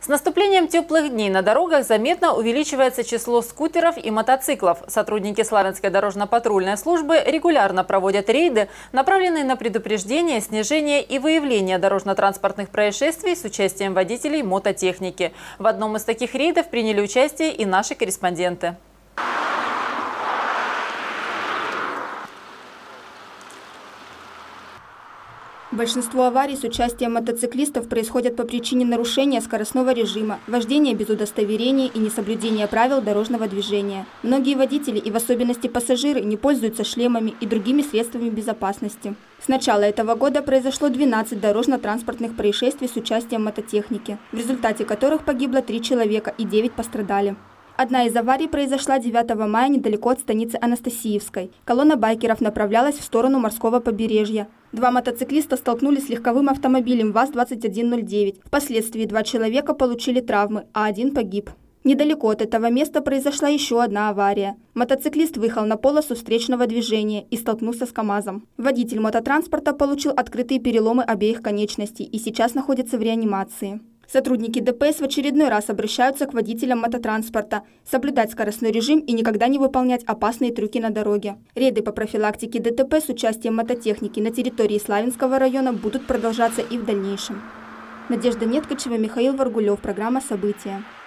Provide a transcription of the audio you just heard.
С наступлением теплых дней на дорогах заметно увеличивается число скутеров и мотоциклов. Сотрудники Славянской дорожно-патрульной службы регулярно проводят рейды, направленные на предупреждение, снижение и выявление дорожно-транспортных происшествий с участием водителей мототехники. В одном из таких рейдов приняли участие и наши корреспонденты. Большинство аварий с участием мотоциклистов происходят по причине нарушения скоростного режима, вождения без удостоверения и несоблюдения правил дорожного движения. Многие водители и в особенности пассажиры не пользуются шлемами и другими средствами безопасности. С начала этого года произошло 12 дорожно-транспортных происшествий с участием мототехники, в результате которых погибло 3 человека и 9 пострадали. Одна из аварий произошла 9 мая недалеко от станицы Анастасиевской. Колонна байкеров направлялась в сторону морского побережья. 2 мотоциклиста столкнулись с легковым автомобилем ВАЗ-2109. Впоследствии 2 человека получили травмы, а 1 погиб. Недалеко от этого места произошла еще одна авария. Мотоциклист выехал на полосу встречного движения и столкнулся с КАМАЗом. Водитель мототранспорта получил открытые переломы обеих конечностей и сейчас находится в реанимации. Сотрудники ДПС в очередной раз обращаются к водителям мототранспорта соблюдать скоростной режим и никогда не выполнять опасные трюки на дороге. Рейды по профилактике ДТП с участием мототехники на территории Славянского района будут продолжаться и в дальнейшем. Надежда Неткачева, Михаил Варгулев. Программа «События».